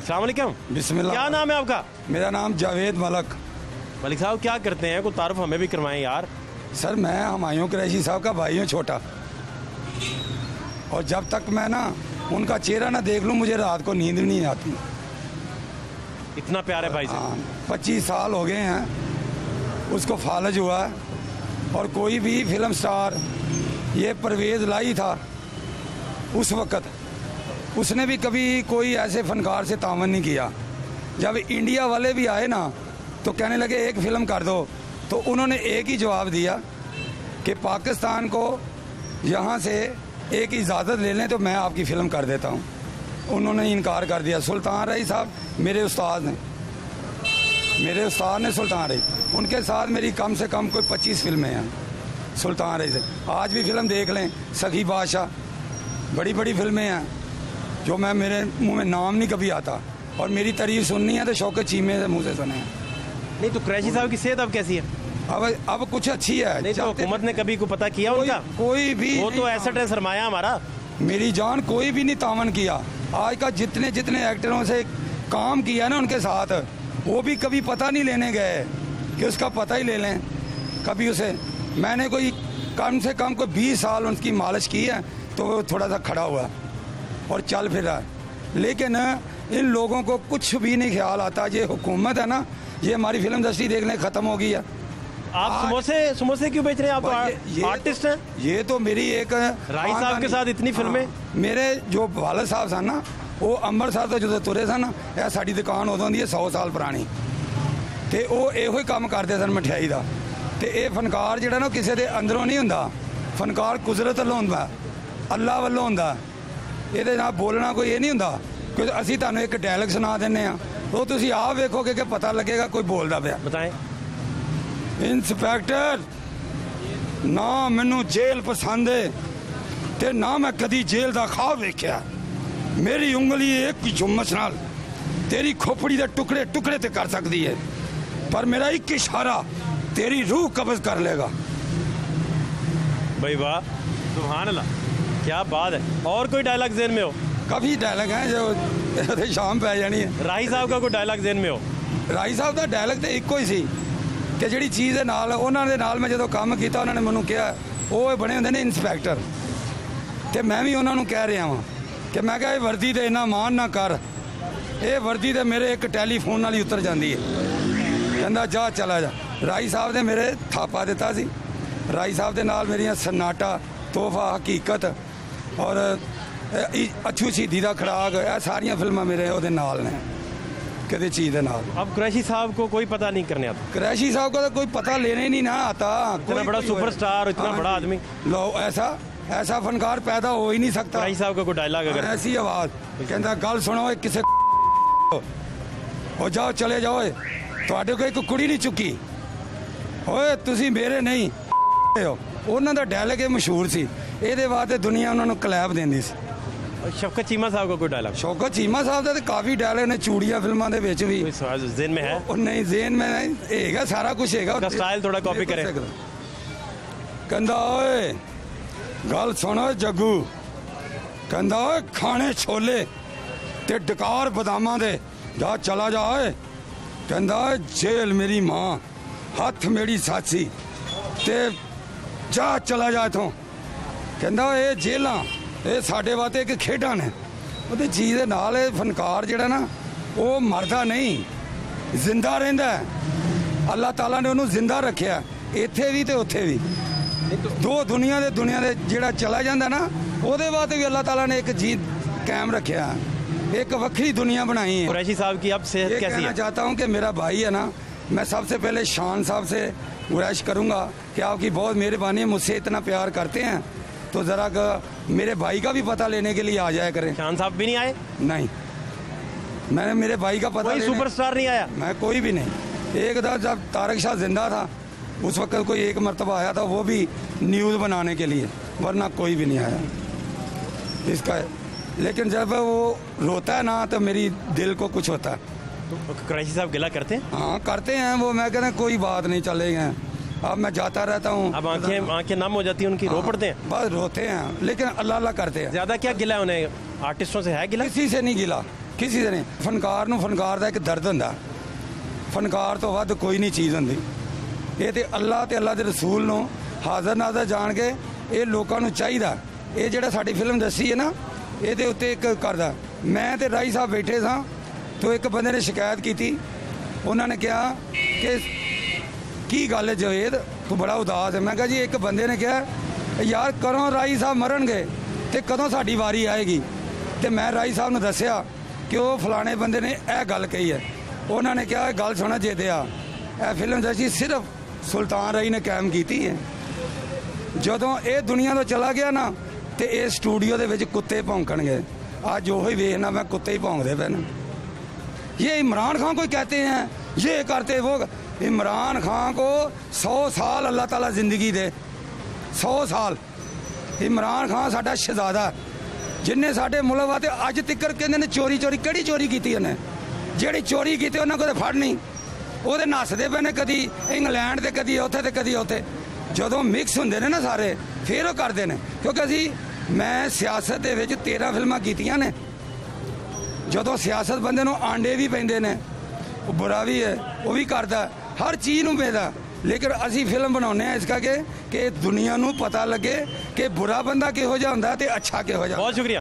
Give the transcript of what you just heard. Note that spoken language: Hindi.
अस्सलाम वालेकुम। बिस्मिल्लाह। क्या नाम है आपका? मेरा नाम जावेद मलक। मलिक साहब क्या करते हैं, कोई तारुफ हमें भी करवाएं यार। सर मैं हुमायूं कुरैशी साहब का भाई हूँ छोटा, और जब तक मैं ना उनका चेहरा ना देख लूँ मुझे रात को नींद नहीं आती। इतना प्यारे भाई से। हाँ 25 साल हो गए हैं उसको फालज हुआ है, और कोई भी फिल्म स्टार, ये परवेज़ लाई था उस वक़्त, उसने भी कभी कोई ऐसे फनकार से तावन नहीं किया। जब इंडिया वाले भी आए ना तो कहने लगे एक फ़िल्म कर दो, तो उन्होंने एक ही जवाब दिया कि पाकिस्तान को यहाँ से एक इजाज़त ले लें तो मैं आपकी फ़िल्म कर देता हूँ। उन्होंने इनकार कर दिया। सुल्तान रही साहब मेरे उस्ताद ने सुल्तान रही, उनके साथ मेरी कम से कम कोई 25 फिल्में हैं सुल्तान रही से। आज भी फिल्म देख लें, सखी बादशाह, बड़ी बड़ी फिल्में हैं जो मेरे मुंह में नाम नहीं कभी आता, और मेरी तारीफ सुननी है तो शौकत चीमे से मुँह से सुने हैं। नहीं तो कुरैशी साहब की सेहत अब कैसी है? अब कुछ अच्छी है। नहीं तो हुकूमत ने कभी को पता किया उनका? कोई भी वो तो एसेट है, सरमाया हमारा। मेरी जान कोई भी नहीं तावन किया। आज का जितने एक्टरों से काम किया ना उनके साथ, वो भी कभी पता नहीं लेने गए कि उसका पता ही ले लें कभी उसे। मैंने कोई कम से कम कोई 20 साल उनकी मालिश की है तो वो थोड़ा सा खड़ा हुआ और चल फिर रहा है। लेकिन इन लोगों को कुछ भी नहीं ख्याल आता। ये हुकूमत है ना, ये हमारी फिल्म इंडस्ट्री देखने ख़त्म हो गई है। आप समोसे क्यों बेच रहे हैं? आप तो आर्टिस्ट हैं। ये तो मेरी एक राही साहब के साथ इतनी फिल्में। मेरे जो वालिद साहब सन ना, वो ਅੰਮ੍ਰਿਤਸਰ ਤੋਂ ਜਦੋਂ ਤੁਰੇ ਸਨ, ਇਹ ਸਾਡੀ ਦੁਕਾਨ ਉਦੋਂ ਦੀ ਹੈ 100 ਸਾਲ ਪੁਰਾਣੀ, ਤੇ ਉਹ ਇਹੋ ਹੀ ਕੰਮ ਕਰਦੇ ਸਨ ਮਠਿਆਈ ਦਾ। ਤੇ ਇਹ ਫਨਕਾਰ ਜਿਹੜਾ ਨਾ ਕਿਸੇ ਦੇ ਅੰਦਰੋਂ ਨਹੀਂ ਹੁੰਦਾ, ਫਨਕਾਰ ਕੁਦਰਤ ਵੱਲੋਂ ਹੁੰਦਾ, ਅੱਲਾ ਵੱਲੋਂ ਹੁੰਦਾ। ਇਹਦੇ ਨਾਲ ਬੋਲਣਾ ਕੋਈ ਇਹ ਨਹੀਂ ਹੁੰਦਾ ਕਿ ਅਸੀਂ ਤੁਹਾਨੂੰ ਇੱਕ ਡਾਇਲੌਗ ਸੁਣਾ ਦਿੰਨੇ ਆ, ਉਹ ਤੁਸੀਂ ਆਪ ਵੇਖੋਗੇ ਕਿ ਪਤਾ ਲੱਗੇਗਾ ਕੋਈ ਬੋਲਦਾ ਪਿਆ। ਬਤਾएं। ਇੰਸਪੈਕਟਰ ਨਾ ਮੈਨੂੰ ਜੇਲ੍ਹ ਪਸੰਦ ਹੈ ਤੇ ਨਾ ਮੈਂ ਕਦੀ ਜੇਲ੍ਹ ਦਾ ਖਾਬ ਵੇਖਿਆ। मेरी उंगली एक जुम्मच नाल तेरी खोपड़ी के टुकड़े टुकड़े ते कर सकती है, पर मेरा एक इशारा तेरी रूह कब्ज कर लेगा। भाई वाह, सुभान अल्लाह, क्या बात है। और कोई डायलॉग ज़हन में हो? काफ़ी डायलॉग हैं जो शाम पै जानी है। राही साहब का कोई डायलॉग ज़हन में हो? राही साहब का डायलॉग तो एक ही सी कि जिहड़ी चीज़ दे नाल उन्हां दे नाल मैं जो काम किया उन्होंने मैनूं कहा वो बने होंदे ने इंस्पैक्टर, तो मैं भी उन्होंने कह रहा वां कि मैं क्या वर्दी तो इन्ना मान ना कर, ये वर्दी तो मेरे एक टैलीफोन नाल ही उतर जाती है। कहंदा जा चला जा। राही साहब ने मेरे थापा दिता सी। राही साहब के नाल मेरियां सन्नाटा, तोहफा, हकीकत और अच्छू शहीदी दा खड़ाक, यह सारियां फिल्मां मेरे ओहदे नाल ने किसी चीज़ के नाल। अब कुरैशी साहब को कोई पता नहीं करने आता? कुरैशी साहब का तो कोई पता लेने ही नहीं ना आता। इतना बड़ा सुपरस्टार, इतना बड़ा आदमी, लो ऐसा फनकार पैदा हो ही नहीं सकता। राही साहब का कोई डायलॉग अगर ऐसी आवाज़ कहता गल सुनो किसे हो जाओ चले जाओ, ਤੁਹਾਡੇ कोई एक कुड़ी नहीं चुकी ओए तुसी मेरे नहीं हो। उन्होंने डायलॉग ये मशहूर सी, ये वास्ते दुनिया उन्होंने कलैब देंदी सी। शौकत चीमा साहब का कोई डायलॉग? शौकत चीमा साहब का तो काफ़ी डायलॉग ने, चूड़िया फिल्मों के विच भी। ज़हन में है? नहीं ज़हन में नहीं है, सारा कुछ है। स्टाइल थोड़ा कॉपी करें। कहंदा ओए गल सुनो जग्गू, कहंदा ओए खाने छोले ते डकार बदामां दे जा चला जा। कहंदा जेल मेरी मां, हथ मेरी साची ते जा चला जा इथों। कहंदा ये जेलां ये साडे वास्ते एक खेडां ने। उहदी चीज़ दे नाल फनकार जिहड़ा ना वो मरदा नहीं, जिंदा रहिंदा है। अल्लाह ताला ने उहनूं जिंदा रखिया, इत्थे भी ते उत्थे भी। दो दुनिया दे जिहड़ा चला जाता ना, ਉਹਦੇ वास्ते भी अल्लाह ताला ने एक जीत कायम रखा, एक वक्री दुनिया बनाई है। कुरैशी साहब की अब सेहत कैसी है? कहना चाहता हूँ कि मेरा भाई है ना, मैं सबसे पहले शान साहब से गुजारिश करूँगा कि आपकी बहुत मेहरबानी है, मुझसे इतना प्यार करते हैं तो ज़रा मेरे भाई का भी पता लेने के लिए आ जाया करें। शान साहब भी नहीं आए? नहीं, मैंने मेरे भाई का पता, कोई सुपरस्टार नहीं आया? मैं कोई भी नहीं। एक दफ़ा जब तारक शाह जिंदा था उस वक्त कोई एक मरतबा आया था, वो भी न्यूज़ बनाने के लिए, वरना कोई भी नहीं आया इसका। लेकिन जब वो रोता है ना तो मेरी दिल को कुछ होता है। तो कुरैशी साहब गिला करते हैं? हाँ करते हैं वो, मैं कहता कोई बात नहीं चलेगा। अब मैं जाता रहता हूँ, अब आंखें नम हो जाती हैं उनकी, रो पड़ते हैं? बस रोते हैं, लेकिन अल्लाह अल्लाह करते हैं। ज़्यादा क्या गिला है उन्हें? आर्टिस्टों से है गिला? किसी से नहीं गिला, ਕਿਸੇ ਦੇ ਨਹੀਂ। ਫਨਕਾਰ ਨੂੰ ਫਨਕਾਰ ਦਾ ਇੱਕ ਦਰਦ ਹੁੰਦਾ, ਫਨਕਾਰ ਤੋਂ ਵੱਧ ਕੋਈ ਨਹੀਂ ਚੀਜ਼ ਹੁੰਦੀ। ਇਹ ਤੇ ਅੱਲਾ ਤੇ ਅੱਲਾ ਦੇ ਰਸੂਲ ਨੂੰ ਹਾਜ਼ਰ ਨਾਜ਼ਰ ਜਾਣ ਕੇ ਇਹ ਲੋਕਾਂ ਨੂੰ ਚਾਹੀਦਾ। ਇਹ ਜਿਹੜਾ ਸਾਡੀ ਫਿਲਮ ਦੱਸੀ ਹੈ ਨਾ, ਇਹਦੇ ਉੱਤੇ ਇੱਕ ਕਰਦਾ। ਮੈਂ ਤੇ ਰਾਈ ਸਾਹਿਬ ਬੈਠੇ ਸਾਂ ਤੇ ਇੱਕ ਬੰਦੇ ਨੇ ਸ਼ਿਕਾਇਤ ਕੀਤੀ। ਉਹਨਾਂ ਨੇ ਕਿਹਾ ਕਿ ਕੀ ਗੱਲ ਹੈ ਜਵੇਦ, ਤੂੰ ਬੜਾ ਉਦਾਸ ਹੈ। ਮੈਂ ਕਿਹਾ ਜੀ ਇੱਕ ਬੰਦੇ ਨੇ ਕਿਹਾ ਯਾਰ ਕਦੋਂ ਰਾਈ ਸਾਹਿਬ ਮਰਨਗੇ ਤੇ ਕਦੋਂ ਸਾਡੀ ਵਾਰੀ ਆਏਗੀ। ਤੇ ਮੈਂ ਰਾਈ ਸਾਹਿਬ ਨੂੰ ਦੱਸਿਆ ਕਿ ਉਹ ਫਲਾਣੇ ਬੰਦੇ ਨੇ ਇਹ ਗੱਲ ਕਹੀ ਹੈ। ਉਹਨਾਂ ਨੇ ਕਿਹਾ ਗੱਲ ਸੁਣਾ ਜੇਦਿਆ, ਇਹ ਫਿਲਮ ਦੱਸੀ ਸਿਰਫ ਸੁਲਤਾਨ ਰਾਈ ਨੇ ਕਾਇਮ ਕੀਤੀ ਹੈ। ਜਦੋਂ ਇਹ ਦੁਨੀਆ ਤੋਂ ਚਲਾ ਗਿਆ ਨਾ ਤੇ ਇਹ ਸਟੂਡੀਓ ਦੇ ਵਿੱਚ ਕੁੱਤੇ ਭੌਂਕਣਗੇ। ਅੱਜ ਉਹੀ ਵੇਖਣਾ मैं कुत्ते ही भौंकते पे ना। ये इमरान खान को कहते हैं ये करते वो। इमरान खान को 100 साल अल्लाह ताला जिंदगी दे, 100 साल। इमरान खान साडा शहजादा जिन्हें साडे मुल्क वास्ते अज तक कहते ने चोरी चोरी केड़ी चोरी की उन्हें, जिहड़ी चोरी की उन्हें कोई फड़ नहीं। वो नसदे पे ने कदी इंग्लैंड ते कदी उत्थे ते कदी उत्थे। ਜਦੋਂ ਮਿਕਸ ਹੁੰਦੇ ਨੇ ਨਾ ਸਾਰੇ ਫਿਰ ਉਹ ਕਰਦੇ ਨੇ। ਕਿਉਂਕਿ ਅਸੀਂ ਮੈਂ ਸਿਆਸਤ ਦੇ ਵਿੱਚ 13 ਫਿਲਮਾਂ ਕੀਤੀਆਂ ਨੇ। ਜਦੋਂ ਸਿਆਸਤ ਬੰਦੇ ਨੂੰ ਆਂਡੇ ਵੀ ਪੈਂਦੇ ਨੇ, ਉਹ ਬੁਰਾ ਵੀ ਹੈ, ਉਹ ਵੀ ਕਰਦਾ, ਹਰ ਚੀਜ਼ ਨੂੰ ਪੈਂਦਾ। ਲੇਕਿਨ ਅਸੀਂ ਫਿਲਮ ਬਣਾਉਂਦੇ ਹਾਂ ਇਸ ਕਰਕੇ ਕਿ ਦੁਨੀਆ ਨੂੰ ਪਤਾ ਲੱਗੇ ਕਿ ਬੁਰਾ ਬੰਦਾ ਕਿਹੋ ਜਿਹਾ ਹੁੰਦਾ ਤੇ ਅੱਛਾ ਕਿਹੋ ਜਿਹਾ। बहुत शुक्रिया।